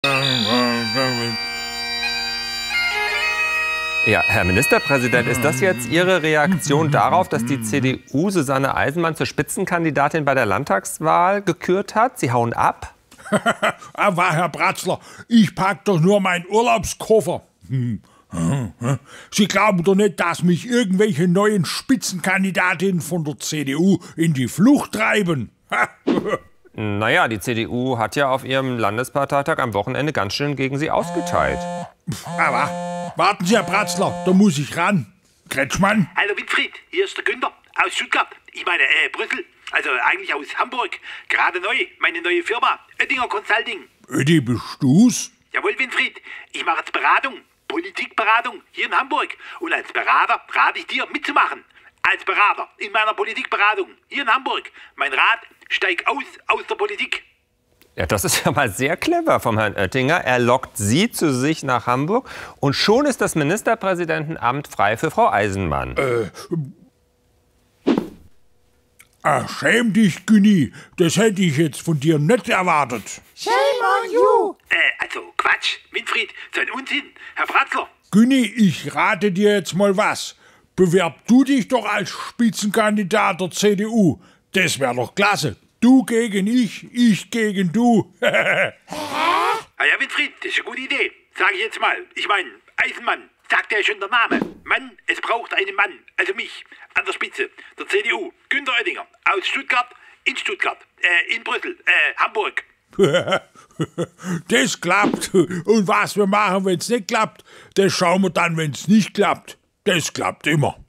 Ja, Herr Ministerpräsident, ist das jetzt Ihre Reaktion darauf, dass die CDU Susanne Eisenmann zur Spitzenkandidatin bei der Landtagswahl gekürt hat? Sie hauen ab? Aber Herr Bratzler, ich pack doch nur meinen Urlaubskoffer. Sie glauben doch nicht, dass mich irgendwelche neuen Spitzenkandidatinnen von der CDU in die Flucht treiben. Naja, die CDU hat ja auf ihrem Landesparteitag am Wochenende ganz schön gegen Sie ausgeteilt. Aber warten Sie, Herr Bratzler, da muss ich ran. Kretschmann? Hallo Winfried, hier ist der Günther aus Stuttgart. Ich meine, Brüssel. Also eigentlich aus Hamburg. Gerade neu, meine neue Firma, Oettinger Consulting. Ödi, bist du's? Jawohl, Winfried, ich mache jetzt Beratung, Politikberatung hier in Hamburg. Und als Berater rate ich dir mitzumachen. Als Berater in meiner Politikberatung hier in Hamburg. Mein Rat, steig aus der Politik. Ja, das ist ja mal sehr clever vom Herrn Oettinger. Er lockt Sie zu sich nach Hamburg und schon ist das Ministerpräsidentenamt frei für Frau Eisenmann. Schäm dich, Günni. Das hätte ich jetzt von dir nicht erwartet. Shame on you! Also Quatsch, Winfried, so ein Unsinn. Herr Bratzler. Günni, ich rate dir jetzt mal was. Bewerb du dich doch als Spitzenkandidat der CDU. Das wäre doch klasse. Du gegen ich gegen du. Ah ja, Winfried, das ist eine gute Idee. Sag ich jetzt mal. Ich meine, Eisenmann, sagt ja schon der Name. Mann, es braucht einen Mann, also mich, an der Spitze der CDU. Günther Oettinger, aus Stuttgart, in Brüssel, Hamburg. Das klappt. Und was wir machen, wenn es nicht klappt, das schauen wir dann, wenn es nicht klappt. Das klappt immer.